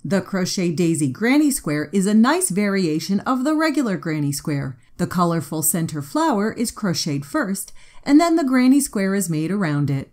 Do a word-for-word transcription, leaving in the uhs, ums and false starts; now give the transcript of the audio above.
The Crochet Daisy Granny Square is a nice variation of the regular granny square. The colorful center flower is crocheted first, and then the granny square is made around it.